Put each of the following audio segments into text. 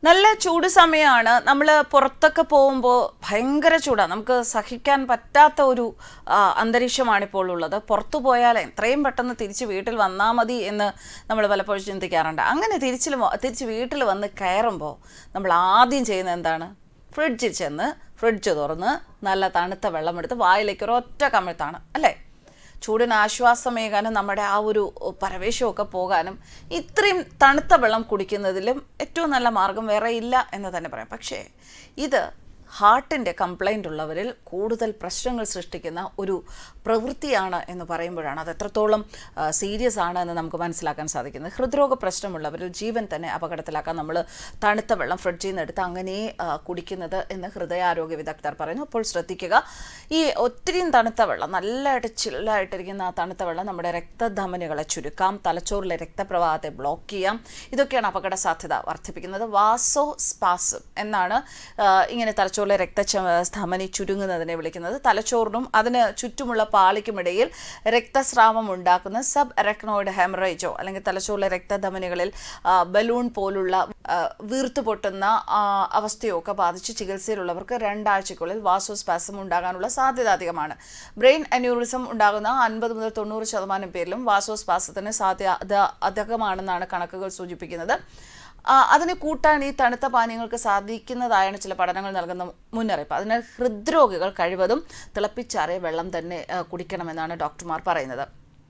നല്ല ചൂട് സമയമാണ്. നമ്മൾ പുറത്തൊക്കെ പോകുമ്പോൾ ഭയങ്കര ചൂടാണ്. നമുക്ക് സഹിക്കാൻ പറ്റാത്ത ഒരു അന്തരീക്ഷമാണ് ഇപ്പോൾ ഉള്ളത്. പുറത്തു പോയാൽ എത്രയും പെട്ടെന്ന് തിരിച്ച് വീട്ടിൽ വന്നാൽ മതി എന്ന് നമ്മൾ പലപ്പോഴും ചിന്തിക്കാറുണ്ട്. അങ്ങനെ തിരിച്ച് വീട്ടിൽ വന്ന് കയറുമ്പോൾ നമ്മൾ ആദ്യം ചെയ്യുന്നത് എന്താണ്? ഫ്രിഡ്ജിൽ ചെന്ന് ഫ്രിഡ്ജ് തുറന്ന് നല്ല തണുത്ത വെള്ളമെടുത്ത് വായിലേക്ക് ഒരൊറ്റ കമിഴ്ത്താണ്, അല്ലേ? ചൂടിന് ആശ്വാസമേകാനും നമ്മുടെ ആ ഒരു പരവേശമൊക്കെ പോകാനും ഇത്രയും തണുത്ത വെള്ളം കുടിക്കുന്നതിലും ഏറ്റവും നല്ല മാർഗം വേറെ ഇല്ല എന്ന് തന്നെ പറയാം. പക്ഷേ ഇത് ഹാർട്ടിൻ്റെ കംപ്ലൈൻ്റ് ഉള്ളവരിൽ കൂടുതൽ പ്രശ്നങ്ങൾ സൃഷ്ടിക്കുന്ന ഒരു പ്രവൃത്തിയാണ് എന്ന് പറയുമ്പോഴാണ് അത് എത്രത്തോളം സീരിയസ് ആണ് എന്ന് നമുക്ക് മനസ്സിലാക്കാൻ സാധിക്കുന്നത്. ഹൃദ്രോഗ പ്രശ്നമുള്ളവരിൽ ജീവൻ തന്നെ അപകടത്തിലാക്കാൻ നമ്മൾ തണുത്ത വെള്ളം ഫ്രിഡ്ജിൽ നിന്ന് എടുത്ത് അങ്ങനെ കുടിക്കുന്നത് എന്ന് ഹൃദയാരോഗ്യ വിദഗ്ധർ പറയുന്നു. അപ്പോൾ ശ്രദ്ധിക്കുക, ഈ ഒത്തിരിയും തണുത്ത വെള്ളം നല്ലതായിട്ട് ചില്ലായിട്ടിരിക്കുന്ന ആ തണുത്ത വെള്ളം നമ്മുടെ രക്തധമനികളെ ചുരുക്കാം, തലച്ചോറിലെ രക്തപ്രവാഹത്തെ ബ്ലോക്ക് ചെയ്യാം. ഇതൊക്കെയാണ് അപകട സാധ്യത വർദ്ധിപ്പിക്കുന്നത്. വാസോ സ്പാസം എന്നാണ് ഇങ്ങനെ തലച്ചോറിലെ രക്തധമനി ചുരുങ്ങുന്നതിനെ വിളിക്കുന്നത്. തലച്ചോറിനും അതിന് ചുറ്റുമുള്ള പാളിക്കുമിടയിൽ രക്തസ്രാവം ഉണ്ടാക്കുന്ന സബ് എറക്നോയിഡ് ഹെമറേജോ അല്ലെങ്കിൽ തലച്ചോറിലെ രക്തധമനികളിൽ ബലൂൺ പോലുള്ള വീർത്തു പൊട്ടുന്ന അവസ്ഥയോ ഒക്കെ ബാധിച്ച് ചികിത്സയിലുള്ളവർക്ക് 2 ആഴ്ചയ്ക്കുള്ളിൽ വാസോസ്പാസം ഉണ്ടാകാനുള്ള സാധ്യത അധികമാണ്. ബ്രെയിൻ അന്യൂറിസം ഉണ്ടാകുന്ന 50 മുതൽ 90% പേരിലും വാസോസ്പാസത്തിന് സാധ്യത അധികമാണെന്നാണ് കണക്കുകൾ സൂചിപ്പിക്കുന്നത്. അതിനെ കൂട്ടാൻ ഈ തണുത്ത പാനീയങ്ങൾക്ക് സാധിക്കുന്നതായാണ് ചില പഠനങ്ങൾ നൽകുന്ന മുന്നറിയിപ്പ്. അതിനാൽ ഹൃദ്രോഗികൾ കഴിവതും തിളപ്പിച്ചാറിയ വെള്ളം തന്നെ കുടിക്കണമെന്നാണ് ഡോക്ടർമാർ പറയുന്നത്.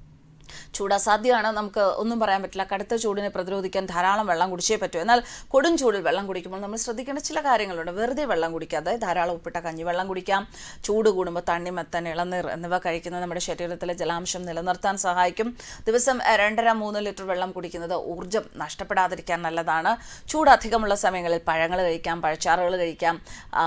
ചൂട് അസാധ്യമാണ്, നമുക്ക് ഒന്നും പറയാൻ പറ്റില്ല. കടുത്ത ചൂടിനെ പ്രതിരോധിക്കാൻ ധാരാളം വെള്ളം കുടിച്ചേ പറ്റൂ. എന്നാൽ കൊടും ചൂടിൽ വെള്ളം കുടിക്കുമ്പോൾ നമ്മൾ ശ്രദ്ധിക്കേണ്ട ചില കാര്യങ്ങളുണ്ട്. വെറുതെ വെള്ളം കുടിക്കാതെ ധാരാളം ഉപ്പിട്ട കഞ്ഞിവെള്ളം കുടിക്കാം. ചൂട് കൂടുമ്പോൾ തണ്ണിമത്തൻ, ഇളനീർ എന്നിവ കഴിക്കുന്നത് നമ്മുടെ ശരീരത്തിലെ ജലാംശം നിലനിർത്താൻ സഹായിക്കും. ദിവസം 2.5-3 ലിറ്റർ വെള്ളം കുടിക്കുന്നത് ഊർജ്ജം നഷ്ടപ്പെടാതിരിക്കാൻ നല്ലതാണ്. ചൂട് അധികമുള്ള സമയങ്ങളിൽ പഴങ്ങൾ കഴിക്കാം, പഴച്ചാറുകൾ കഴിക്കാം.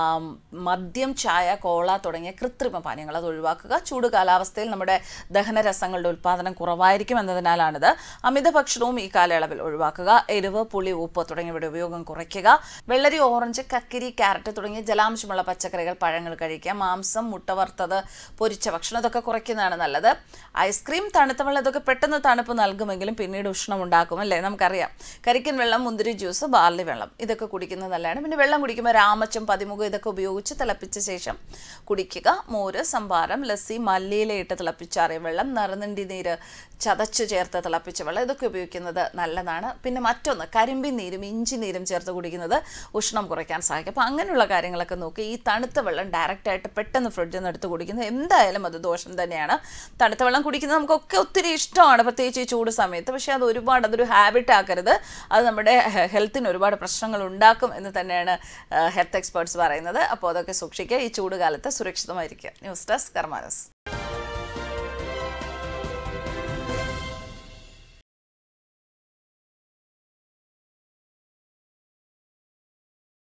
മദ്യം, ചായ, കോള തുടങ്ങിയ കൃത്രിമ പാനീയങ്ങൾ അത് ഒഴിവാക്കുക. ചൂട് കാലാവസ്ഥയിൽ നമ്മുടെ ദഹനരസങ്ങളുടെ ഉൽപ്പാദനം കുറവായിരിക്കും എന്നതിനാലാണിത്. അമിത ഭക്ഷണവും ഈ കാലയളവിൽ ഒഴിവാക്കുക. എരിവ്, പുളി, ഉപ്പ് തുടങ്ങിയവയുടെ ഉപയോഗം കുറയ്ക്കുക. വെള്ളരി, ഓറഞ്ച്, കക്കിരി, ക്യാരറ്റ് തുടങ്ങിയ ജലാംശമുള്ള പച്ചക്കറികൾ, പഴങ്ങൾ കഴിക്കുക. മാംസം, മുട്ട വറുത്തത്, പൊരിച്ച ഭക്ഷണം ഇതൊക്കെ കുറയ്ക്കുന്നതാണ് നല്ലത്. ഐസ്ക്രീം, തണുത്ത വെള്ളം ഇതൊക്കെ പെട്ടെന്ന് തണുപ്പ് നൽകുമെങ്കിലും പിന്നീട് ഉഷ്ണം ഉണ്ടാക്കും, അല്ലേ? നമുക്കറിയാം. കരിക്കൻ വെള്ളം, മുന്തിരി ജ്യൂസ്, ബാർലി വെള്ളം ഇതൊക്കെ കുടിക്കുന്നത് നല്ലതാണ്. പിന്നെ വെള്ളം കുടിക്കുമ്പോൾ രാമച്ചം, പതിമുഖം ഇതൊക്കെ ഉപയോഗിച്ച് തിളപ്പിച്ച ശേഷം കുടിക്കുക. മോര്, സംഭാരം, ലസ്സി, മല്ലിയിലയിട്ട് തിളപ്പിച്ചാറിയ വെള്ളം, നറുനണ്ടി നീര് ചതച്ച് ചേർത്ത് തിളപ്പിച്ച വെള്ളം ഇതൊക്കെ ഉപയോഗിക്കുന്നത് നല്ലതാണ്. പിന്നെ മറ്റൊന്ന്, കരിമ്പിൻ നീരും ഇഞ്ചി നീരും ചേർത്ത് കുടിക്കുന്നത് ഉഷ്ണം കുറയ്ക്കാൻ സഹായിക്കും. അപ്പോൾ അങ്ങനെയുള്ള കാര്യങ്ങളൊക്കെ നോക്കി ഈ തണുത്ത വെള്ളം ഡയറക്റ്റായിട്ട് പെട്ടെന്ന് ഫ്രിഡ്ജിൽ നിന്ന് എടുത്ത് കുടിക്കുന്നത് എന്തായാലും അത് ദോഷം തന്നെയാണ്. തണുത്ത വെള്ളം കുടിക്കുന്നത് നമുക്കൊക്കെ ഒത്തിരി ഇഷ്ടമാണ്, പ്രത്യേകിച്ച് ഈ ചൂട് സമയത്ത്. പക്ഷേ അതൊരു ഹാബിറ്റ് ആക്കരുത്. അത് നമ്മുടെ ഹെൽത്തിന് ഒരുപാട് പ്രശ്നങ്ങൾ ഉണ്ടാക്കും എന്ന് തന്നെയാണ് ഹെൽത്ത് എക്സ്പേർട്സ് പറയുന്നത്. അപ്പോൾ അതൊക്കെ സൂക്ഷിക്കുക. ഈ ചൂട് കാലത്ത് സുരക്ഷിതമായിരിക്കുക. News desk കർമാനസ്.